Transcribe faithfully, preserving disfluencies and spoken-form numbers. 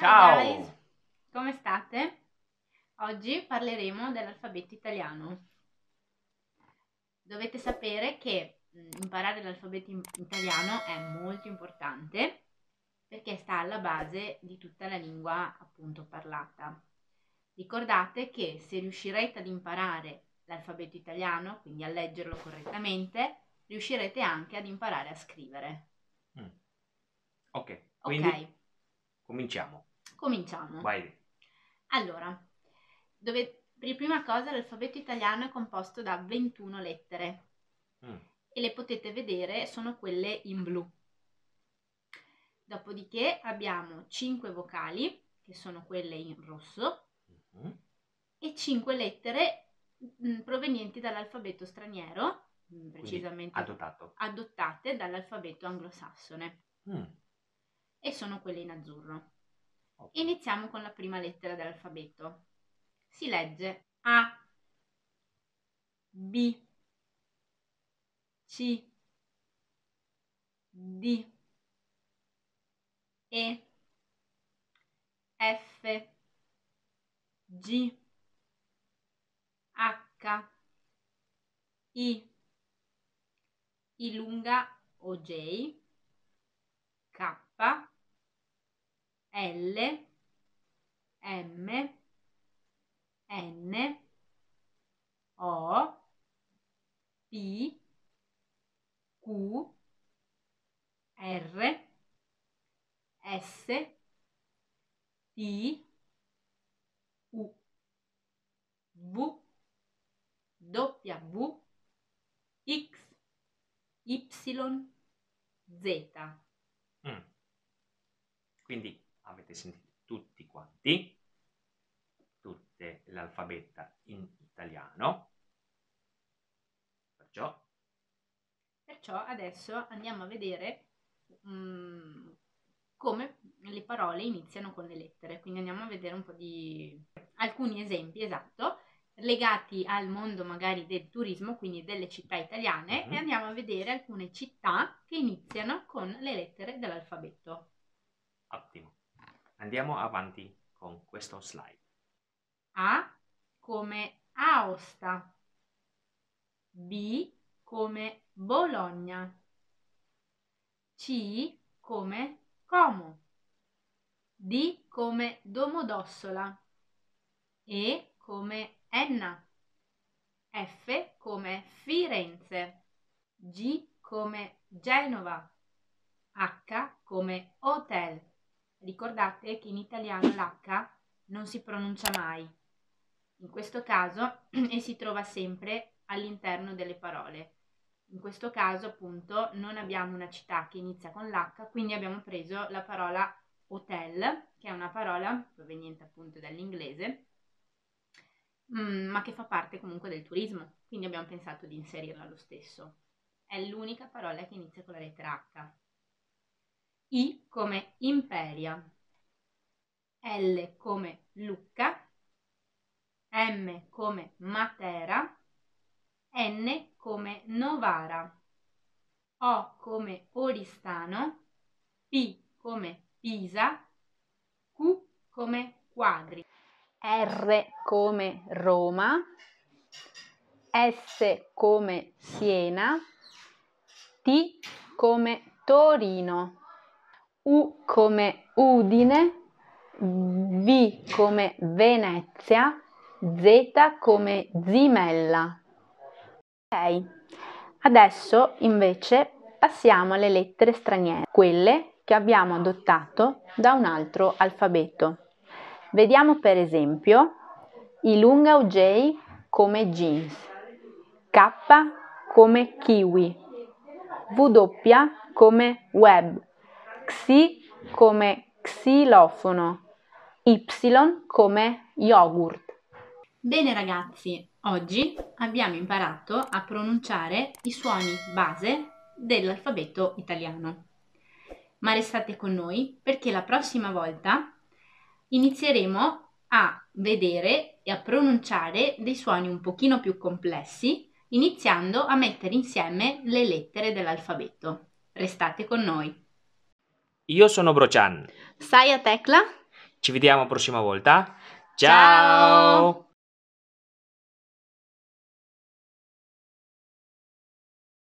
Ciao guys, Ciao! come state? Oggi parleremo dell'alfabeto italiano. Dovete sapere che imparare l'alfabeto italiano è molto importante perché sta alla base di tutta la lingua appunto parlata. Ricordate che se riuscirete ad imparare l'alfabeto italiano, quindi a leggerlo correttamente, riuscirete anche ad imparare a scrivere. Mm. Ok, quindi Ok, cominciamo. cominciamo. Vai. Allora, dove, per prima cosa l'alfabeto italiano è composto da ventuno lettere Mm. e le potete vedere, sono quelle in blu. Dopodiché abbiamo cinque vocali, che sono quelle in rosso, Mm. e cinque lettere mh, provenienti dall'alfabeto straniero, mh, precisamente adottato. adottate dall'alfabeto anglosassone, Mm. e sono quelle in azzurro. Okay. Iniziamo con la prima lettera dell'alfabeto. Si legge A, B, C, D, E, F, G, H, I, I lunga o J, K, L, M, N, O, P, Q, R, S, T, U, V, W, X, Y, Z. Mm. Quindi avete sentito tutti quanti, tutte l'alfabeta in italiano, perciò Perciò adesso andiamo a vedere um, come le parole iniziano con le lettere. Quindi andiamo a vedere un po' di alcuni esempi, esatto, legati al mondo magari del turismo, quindi delle città italiane, mm-hmm. e andiamo a vedere alcune città che iniziano con le lettere dell'alfabeto. Ottimo. Andiamo avanti con questo slide. A come Aosta, B come Bologna, C come Como, D come Domodossola, E come Enna, F come Firenze, G come Genova, H come Hotel. Ricordate che in italiano l'H non si pronuncia mai, in questo caso, e si trova sempre all'interno delle parole. In questo caso appunto non abbiamo una città che inizia con l'H, quindi abbiamo preso la parola hotel, che è una parola proveniente appunto dall'inglese, ma che fa parte comunque del turismo, quindi abbiamo pensato di inserirla lo stesso. È l'unica parola che inizia con la lettera H. I come Imperia, L come Lucca, M come Matera, N come Novara, O come Oristano, P come Pisa, Q come Quadri, R come Roma, S come Siena, T come Torino, U come Udine, V come Venezia, Z come Zimella. Ok, adesso invece passiamo alle lettere straniere, quelle che abbiamo adottato da un altro alfabeto. Vediamo per esempio I lunga o J come jeans, K come kiwi, W come web, X come xilofono, Y come yogurt. Bene ragazzi, oggi abbiamo imparato a pronunciare i suoni base dell'alfabeto italiano. Ma restate con noi perché la prossima volta inizieremo a vedere e a pronunciare dei suoni un pochino più complessi, iniziando a mettere insieme le lettere dell'alfabeto. Restate con noi. Io sono Brocian. Sai a tecla? Ci vediamo la prossima volta. Ciao! Ciao!